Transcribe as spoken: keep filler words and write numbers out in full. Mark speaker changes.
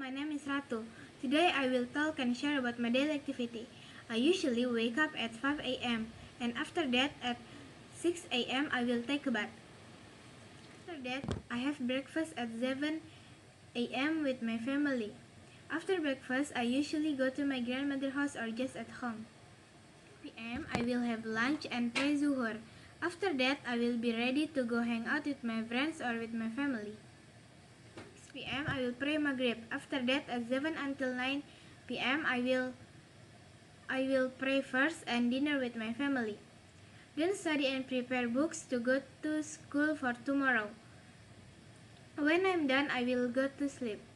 Speaker 1: my name is Ratu. Today I will talk and share about my daily activity. I usually wake up at five A M and after that at six A M I will take a bath. After that I have breakfast at seven A M with my family. After breakfast I usually go to my grandmother's house or just at home. P M I will have lunch and pray zuhur. After that I will be ready to go hang out with my friends or with my family. six P M I will pray Maghrib. After that at seven until nine P M I will I will pray first and dinner with my family. Then study and prepare books to go to school for tomorrow. When I'm done I will go to sleep.